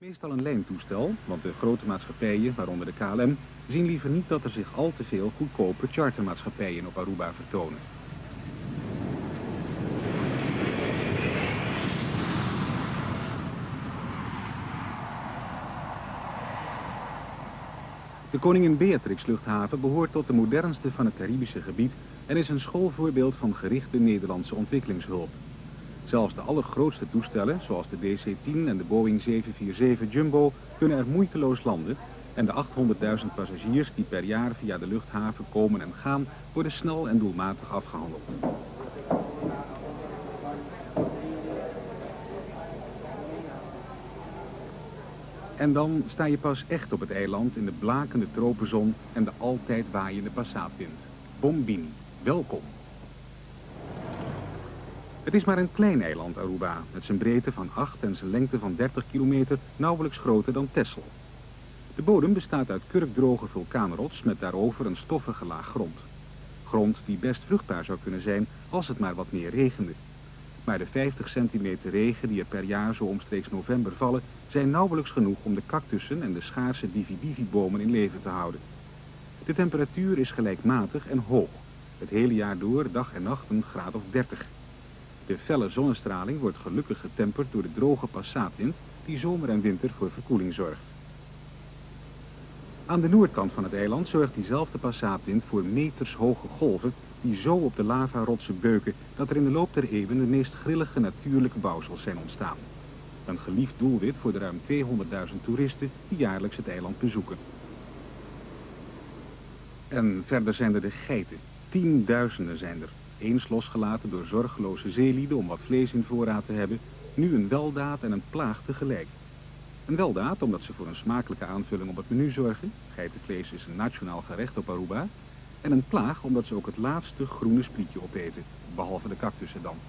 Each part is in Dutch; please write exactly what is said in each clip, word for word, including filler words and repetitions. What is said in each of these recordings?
Meestal een lijntoestel, want de grote maatschappijen, waaronder de K L M, zien liever niet dat er zich al te veel goedkope chartermaatschappijen op Aruba vertonen. De Koningin Beatrix luchthaven behoort tot de modernste van het Caribische gebied en is een schoolvoorbeeld van gerichte Nederlandse ontwikkelingshulp. Zelfs de allergrootste toestellen, zoals de D C tien en de Boeing zeven vier zeven Jumbo, kunnen er moeiteloos landen en de achthonderdduizend passagiers die per jaar via de luchthaven komen en gaan, worden snel en doelmatig afgehandeld. En dan sta je pas echt op het eiland in de blakende tropenzon en de altijd waaiende passaatwind. Bombini, welkom. Het is maar een klein eiland Aruba, met zijn breedte van acht en zijn lengte van dertig kilometer, nauwelijks groter dan Texel. De bodem bestaat uit kurkdroge vulkaanrots met daarover een stoffige laag grond. Grond die best vruchtbaar zou kunnen zijn als het maar wat meer regende. Maar de vijftig centimeter regen die er per jaar zo omstreeks november vallen, zijn nauwelijks genoeg om de cactussen en de schaarse bivi-bivi-bomen in leven te houden. De temperatuur is gelijkmatig en hoog. Het hele jaar door, dag en nacht, een graad of dertig. De felle zonnestraling wordt gelukkig getemperd door de droge passaatwind die zomer en winter voor verkoeling zorgt. Aan de noordkant van het eiland zorgt diezelfde passaatwind voor metershoge golven die zo op de lavarotsen beuken dat er in de loop der eeuwen de meest grillige natuurlijke bouwsels zijn ontstaan. Een geliefd doelwit voor de ruim tweehonderdduizend toeristen die jaarlijks het eiland bezoeken. En verder zijn er de geiten. Tienduizenden zijn er. Eens losgelaten door zorgeloze zeelieden om wat vlees in voorraad te hebben, nu een weldaad en een plaag tegelijk. Een weldaad omdat ze voor een smakelijke aanvulling op het menu zorgen. Geitenvlees is een nationaal gerecht op Aruba. En een plaag omdat ze ook het laatste groene sprietje opeten, behalve de cactussen dan.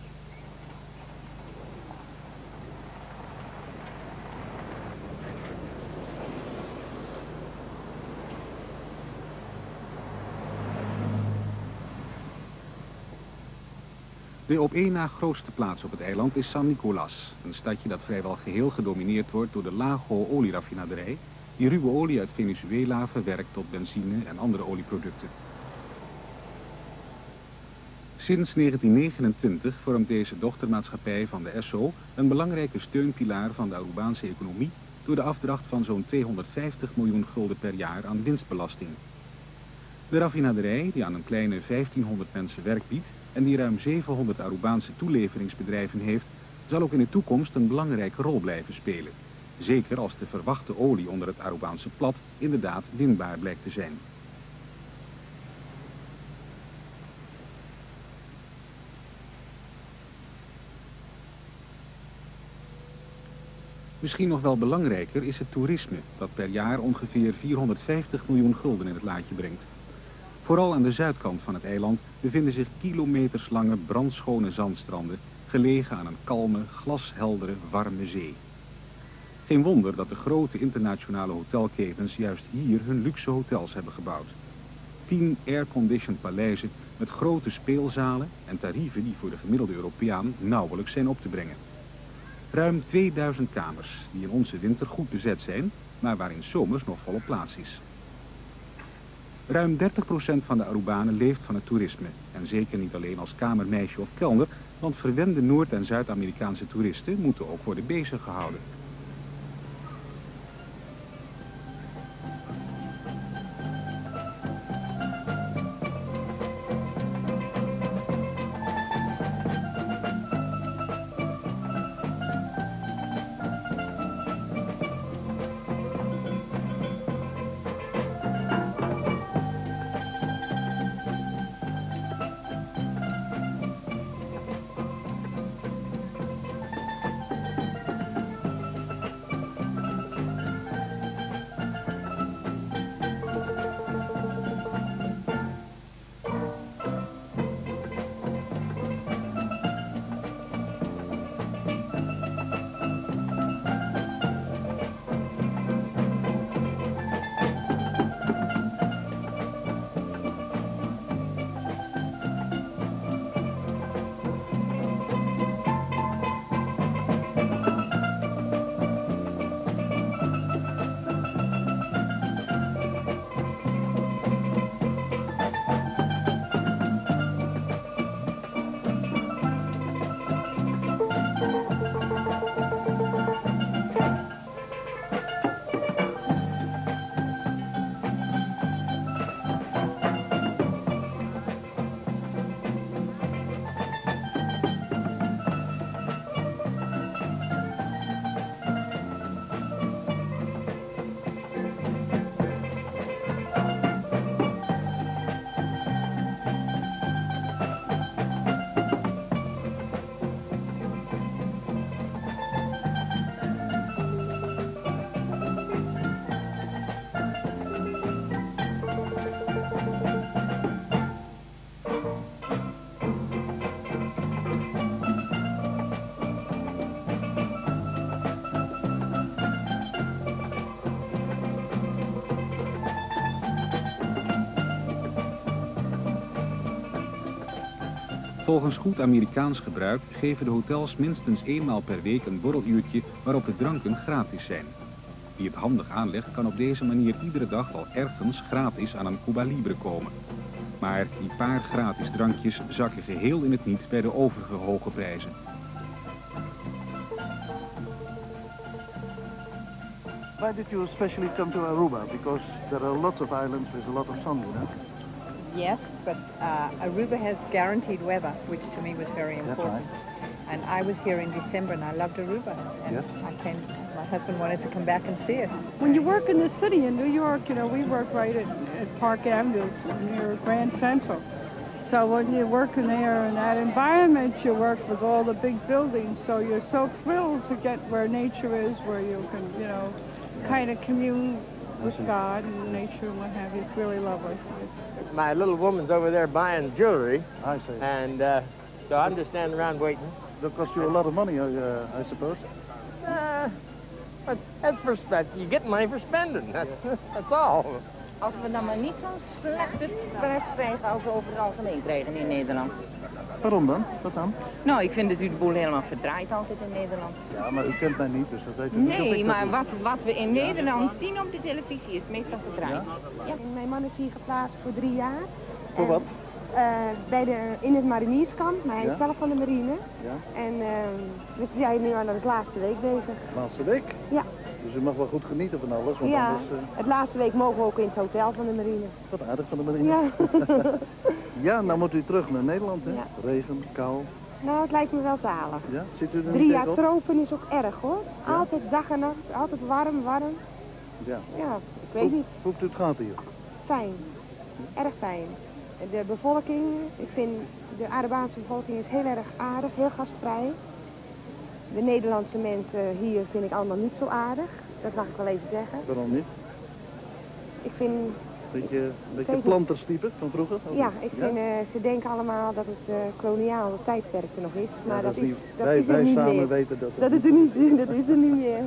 De op één na grootste plaats op het eiland is San Nicolas, een stadje dat vrijwel geheel gedomineerd wordt door de Lago olieraffinaderij, die ruwe olie uit Venezuela verwerkt tot benzine en andere olieproducten. Sinds negentien negenentwintig vormt deze dochtermaatschappij van de Esso een belangrijke steunpilaar van de Arubaanse economie door de afdracht van zo'n tweehonderdvijftig miljoen gulden per jaar aan winstbelasting. De raffinaderij, die aan een kleine vijftienhonderd mensen werk biedt en die ruim zevenhonderd Arubaanse toeleveringsbedrijven heeft, zal ook in de toekomst een belangrijke rol blijven spelen. Zeker als de verwachte olie onder het Arubaanse plat inderdaad winbaar blijkt te zijn. Misschien nog wel belangrijker is het toerisme, dat per jaar ongeveer vierhonderdvijftig miljoen gulden in het laadje brengt. Vooral aan de zuidkant van het eiland bevinden zich kilometerslange brandschone zandstranden, gelegen aan een kalme, glasheldere, warme zee. Geen wonder dat de grote internationale hotelketens juist hier hun luxe hotels hebben gebouwd. Tien airconditioned paleizen met grote speelzalen en tarieven die voor de gemiddelde Europeaan nauwelijks zijn op te brengen. Ruim tweeduizend kamers die in onze winter goed bezet zijn, maar waarin zomers nog volop plaats is. Ruim dertig procent van de Arubanen leeft van het toerisme. En zeker niet alleen als kamermeisje of kelner, want verwende Noord- en Zuid-Amerikaanse toeristen moeten ook worden bezig gehouden. Volgens goed Amerikaans gebruik geven de hotels minstens eenmaal per week een borreluurtje waarop de dranken gratis zijn. Wie het handig aanlegt kan op deze manier iedere dag al ergens gratis aan een Cuba Libre komen. Maar die paar gratis drankjes zakken geheel in het niet bij de overige hoge prijzen. Why did you especially come to Aruba? Because there are lots of islands with a lot of sun, you know? Yes, but uh, Aruba has guaranteed weather, which to me was very important. That's right. And I was here in December and I loved Aruba. And Yes. I came, my husband wanted to come back and see it. When you work in the city in New York, you know, we work right at, at Park Avenue near Grand Central. So when you're working there in that environment, you work with all the big buildings. So you're so thrilled to get where nature is, where you can, you know, kind of commune with God and nature and what have you. It's really lovely. My little woman's over there buying jewelry, I see. and uh, so I'm just standing around waiting. That cost you a lot of money, uh, I suppose. Uh, but that's for spe- you get money for spending. That's that's all. Als we dan maar niet zo'n slechte pret krijgen als we over het algemeen krijgen in Nederland. Waarom dan? Wat dan? Nou, ik vind dat u de boel helemaal verdraait altijd in Nederland. Ja, maar u kent mij niet, dus dat weet u niet. of ik Nee, dat maar doe. wat, wat we in Nederland zien op de televisie is meestal verdraaid. Ja, mijn man is hier geplaatst voor drie jaar. Voor En, wat? eh, bij de, in het marinierskamp, maar hij is Ja. zelf van de marine. Ja. En uh, we zijn nu aan de laatste week bezig. Laatste week? Ja. Dus u mag wel goed genieten van alles, want Ja, anders... Uh, het laatste week mogen we ook in het hotel van de marine. wat aardig van de marine. Ja. Ja, nou moet u terug naar Nederland, hè? Ja. Regen, kou. Nou, het lijkt me wel zalig. Ja, zit u er Drie niet jaar tegenop? tropen is ook erg hoor. Ja. Altijd dag en nacht, altijd warm, warm. Ja. Ja, ik weet Hoe, niet. hoe hebt u het gehad hier? Fijn. Erg fijn. De bevolking, ik vind de Arubaanse bevolking is heel erg aardig, heel gastvrij. De Nederlandse mensen hier vind ik allemaal niet zo aardig. Dat mag ik wel even zeggen. Waarom niet? Ik vind, Beetje, een beetje niet. planterstype van vroeger? of ja, niet? ik vind, eh, ze denken allemaal dat het uh, koloniale tijdperk er nog is. Maar Ja, dat, is, niet- dat wij, is er wij niet samen meer. weten dat. Dat is er niet, dat is er niet meer.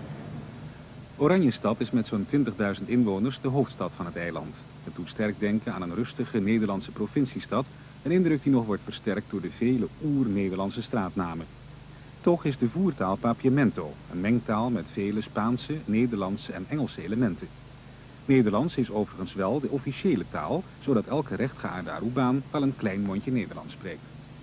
Oranjestad is met zo'n twintigduizend inwoners de hoofdstad van het eiland. Het doet sterk denken aan een rustige Nederlandse provinciestad, een indruk die nog wordt versterkt door de vele oer-Nederlandse straatnamen. Toch is de voertaal Papiamento, een mengtaal met vele Spaanse, Nederlandse en Engelse elementen. Nederlands is overigens wel de officiële taal, zodat elke rechtgeaarde Arubaan wel een klein mondje Nederlands spreekt.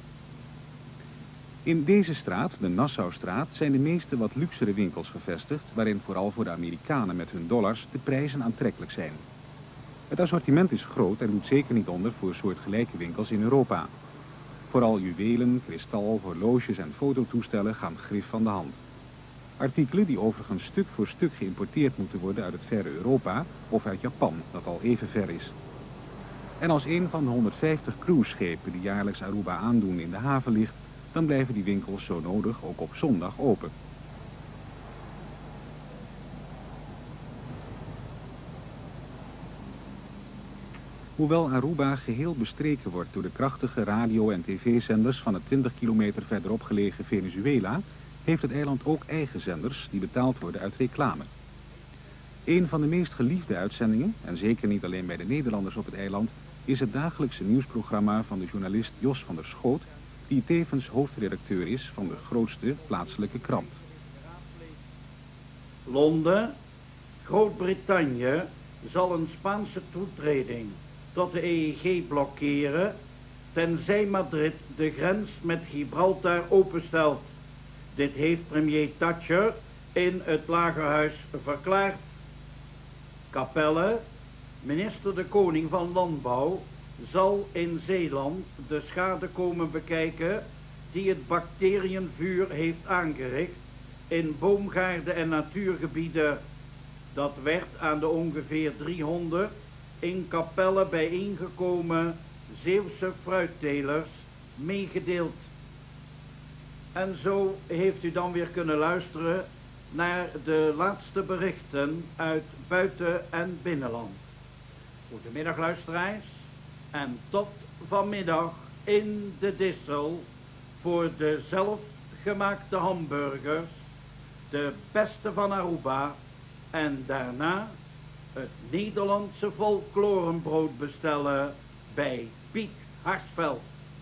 In deze straat, de Nassaustraat, zijn de meeste wat luxere winkels gevestigd, waarin vooral voor de Amerikanen met hun dollars de prijzen aantrekkelijk zijn. Het assortiment is groot en doet zeker niet onder voor soortgelijke winkels in Europa. Vooral juwelen, kristal, horloges en fototoestellen gaan grif van de hand. Artikelen die overigens stuk voor stuk geïmporteerd moeten worden uit het verre Europa of uit Japan, dat al even ver is. En als een van de honderdvijftig cruiseschepen die jaarlijks Aruba aandoen in de haven ligt, dan blijven die winkels zo nodig ook op zondag open. Hoewel Aruba geheel bestreken wordt door de krachtige radio- en tv-zenders van het twintig kilometer verderop gelegen Venezuela, heeft het eiland ook eigen zenders die betaald worden uit reclame. Een van de meest geliefde uitzendingen, en zeker niet alleen bij de Nederlanders op het eiland, is het dagelijkse nieuwsprogramma van de journalist Jos van der Schoot, die tevens hoofdredacteur is van de grootste plaatselijke krant. Londen, Groot-Brittannië zal een Spaanse toetreding tot de E E G blokkeren, tenzij Madrid de grens met Gibraltar openstelt. Dit heeft premier Thatcher in het Lagerhuis verklaard. Capelle, minister de Koning van Landbouw, zal in Zeeland de schade komen bekijken die het bacteriënvuur heeft aangericht in boomgaarden en natuurgebieden. Dat werd aan de ongeveer driehonderd in Capelle bijeengekomen Zeeuwse fruittelers meegedeeld. En zo heeft u dan weer kunnen luisteren naar de laatste berichten uit buiten- en binnenland. Goedemiddag luisteraars en tot vanmiddag in de Dissel voor de zelfgemaakte hamburgers, de beste van Aruba en daarna het Nederlandse folklorenbrood bestellen bij Piet Harsveld.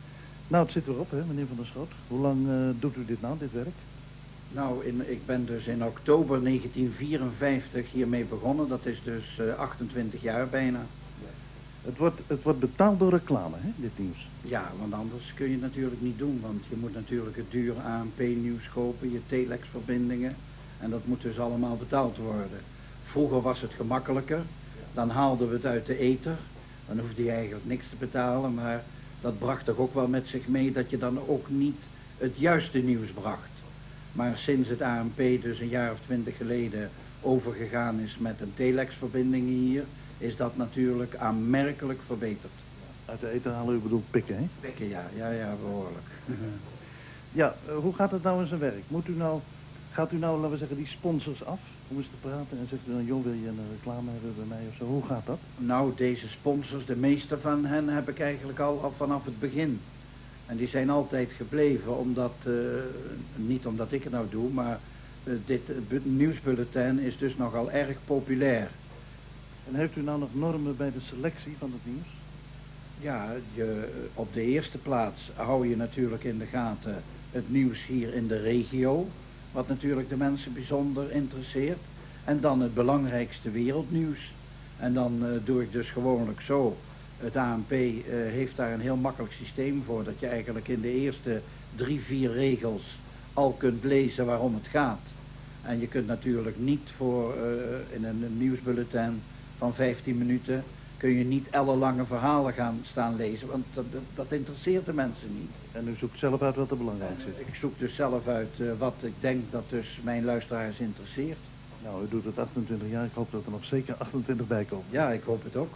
Nou, het zit erop, hè, meneer Van der Schot. Hoe lang uh, doet u dit nou, dit werk? Nou, in, ik ben dus in oktober negentien vierenvijftig hiermee begonnen. Dat is dus uh, achtentwintig jaar bijna. Het wordt, het wordt betaald door reclame, hè, dit nieuws? Ja, want anders kun je het natuurlijk niet doen. Want je moet natuurlijk het dure A N P-nieuws kopen, je telexverbindingen. En dat moet dus allemaal betaald worden. Vroeger was het gemakkelijker. Dan haalden we het uit de ether. Dan hoefde je eigenlijk niks te betalen. Maar dat bracht toch ook wel met zich mee dat je dan ook niet het juiste nieuws bracht. Maar sinds het A N P dus een jaar of twintig geleden overgegaan is met een telexverbinding hier, is dat natuurlijk aanmerkelijk verbeterd. Uit de eten halen u bedoelt pikken, hè? Pikken, ja. Ja, ja, behoorlijk. Ja, uh, hoe gaat het nou in zijn werk? Moet u nou, gaat u nou, laten we zeggen, die sponsors af om eens te praten en zegt u dan, joh, wil je een reclame hebben bij mij of zo? Hoe gaat dat? Nou, deze sponsors, de meeste van hen heb ik eigenlijk al, al vanaf het begin. En die zijn altijd gebleven, omdat, uh, niet omdat ik het nou doe, maar uh, dit uh, nieuwsbulletin is dus nogal erg populair. En heeft u nou nog normen bij de selectie van het nieuws? Ja, je, op de eerste plaats hou je natuurlijk in de gaten het nieuws hier in de regio, wat natuurlijk de mensen bijzonder interesseert. En dan het belangrijkste wereldnieuws. En dan uh, doe ik dus gewoonlijk zo. Het A N P uh, heeft daar een heel makkelijk systeem voor, dat je eigenlijk in de eerste drie, vier regels al kunt lezen waarom het gaat. En je kunt natuurlijk niet voor uh, in een, een nieuwsbulletin van vijftien minuten kun je niet ellenlange verhalen gaan staan lezen, want dat, dat, dat interesseert de mensen niet. En u zoekt zelf uit wat er belangrijk is? Ik zoek dus zelf uit uh, wat ik denk dat dus mijn luisteraars interesseert. Nou, u doet het achtentwintig jaar, ik hoop dat er nog zeker achtentwintig bij komen. Ja, ik hoop het ook.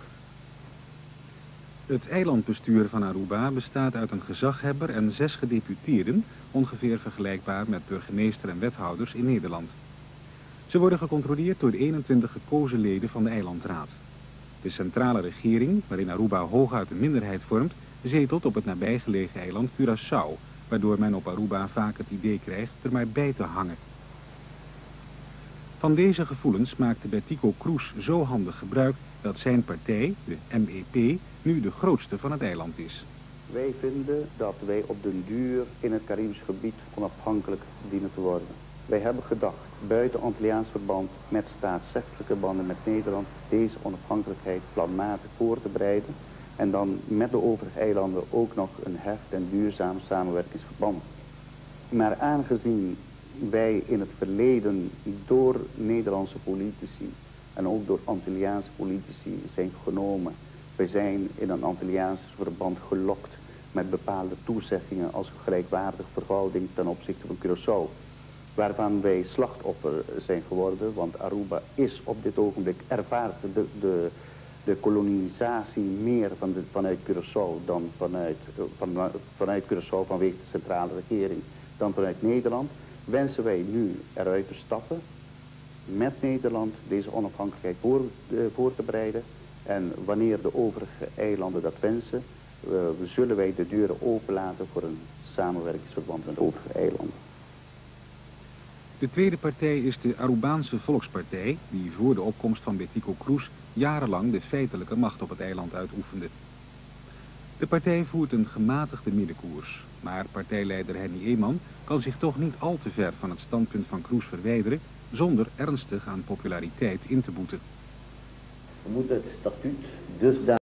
Het eilandbestuur van Aruba bestaat uit een gezaghebber en zes gedeputeerden, ongeveer vergelijkbaar met burgemeester en wethouders in Nederland. Ze worden gecontroleerd door de eenentwintig gekozen leden van de eilandraad. De centrale regering, waarin Aruba hooguit een minderheid vormt, zetelt op het nabijgelegen eiland Curaçao, waardoor men op Aruba vaak het idee krijgt er maar bij te hangen. Van deze gevoelens maakte Betico Cruz zo handig gebruik dat zijn partij, de M E P, nu de grootste van het eiland is. Wij vinden dat wij op den duur in het Caribisch gebied onafhankelijk dienen te worden. Wij hebben gedacht, buiten Antilliaans verband met staatsrechtelijke banden met Nederland, deze onafhankelijkheid planmatig voor te bereiden en dan met de overige eilanden ook nog een hecht en duurzaam samenwerkingsverband. Maar aangezien wij in het verleden door Nederlandse politici en ook door Antilliaanse politici zijn genomen, wij zijn in een Antilliaans verband gelokt met bepaalde toezeggingen als gelijkwaardige verhouding ten opzichte van Curaçao, waarvan wij slachtoffer zijn geworden, want Aruba is op dit ogenblik ervaart de, de, de kolonisatie meer van de, vanuit Curaçao dan vanuit, van, vanuit Curaçao vanwege de centrale regering dan vanuit Nederland. Wensen wij nu eruit te stappen, met Nederland deze onafhankelijkheid voor, uh, voor te bereiden. En wanneer de overige eilanden dat wensen, uh, zullen wij de deuren openlaten voor een samenwerkingsverband met de overige eilanden. De tweede partij is de Arubaanse Volkspartij, die voor de opkomst van Betico Cruz jarenlang de feitelijke macht op het eiland uitoefende. De partij voert een gematigde middenkoers, maar partijleider Henny Eeman kan zich toch niet al te ver van het standpunt van Cruz verwijderen zonder ernstig aan populariteit in te boeten. We moeten het statuut dusdanig